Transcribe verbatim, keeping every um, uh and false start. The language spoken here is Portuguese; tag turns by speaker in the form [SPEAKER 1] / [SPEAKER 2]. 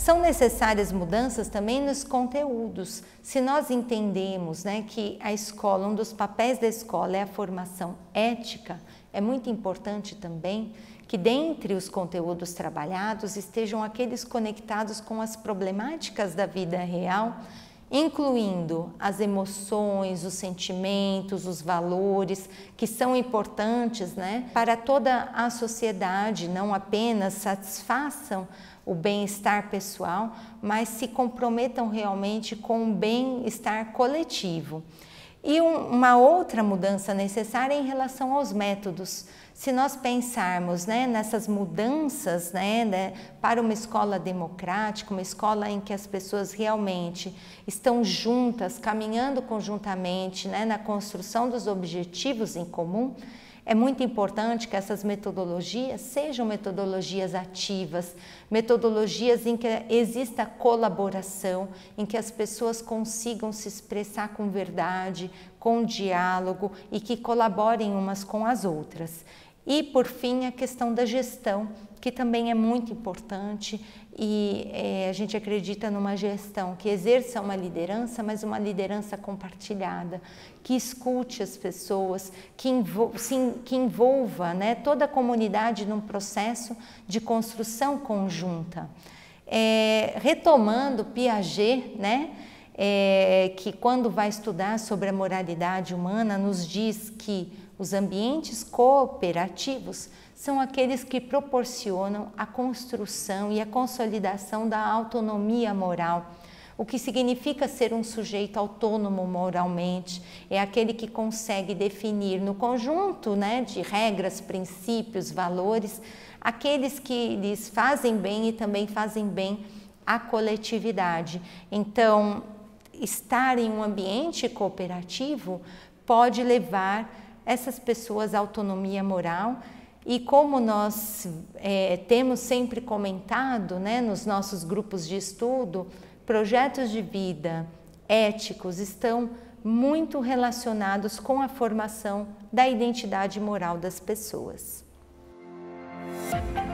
[SPEAKER 1] São necessárias mudanças também nos conteúdos. Se nós entendemos, né, que a escola, um dos papéis da escola é a formação ética, é muito importante também que dentre os conteúdos trabalhados estejam aqueles conectados com as problemáticas da vida real, incluindo as emoções, os sentimentos, os valores, que são importantes, né, para toda a sociedade, não apenas satisfaçam o bem-estar pessoal, mas se comprometam realmente com o bem-estar coletivo. E um, uma outra mudança necessária é em relação aos métodos. Se nós pensarmos, né, nessas mudanças, né, né, para uma escola democrática, uma escola em que as pessoas realmente estão juntas, caminhando conjuntamente, né, na construção dos objetivos em comum, é muito importante que essas metodologias sejam metodologias ativas, metodologias em que exista colaboração, em que as pessoas consigam se expressar com verdade, com diálogo e que colaborem umas com as outras. E, por fim, a questão da gestão, que também é muito importante e é, a gente acredita numa gestão que exerça uma liderança, mas uma liderança compartilhada, que escute as pessoas, que, envol sim, que envolva, né, toda a comunidade num processo de construção conjunta. É, retomando Piaget, né, é, que quando vai estudar sobre a moralidade humana nos diz que os ambientes cooperativos são aqueles que proporcionam a construção e a consolidação da autonomia moral. O que significa ser um sujeito autônomo moralmente é aquele que consegue definir no conjunto, né, de regras, princípios, valores, aqueles que lhes fazem bem e também fazem bem à coletividade. Então, estar em um ambiente cooperativo pode levar essas pessoas à autonomia moral e, como nós é, temos sempre comentado, né, nos nossos grupos de estudo, projetos de vida éticos estão muito relacionados com a formação da identidade moral das pessoas.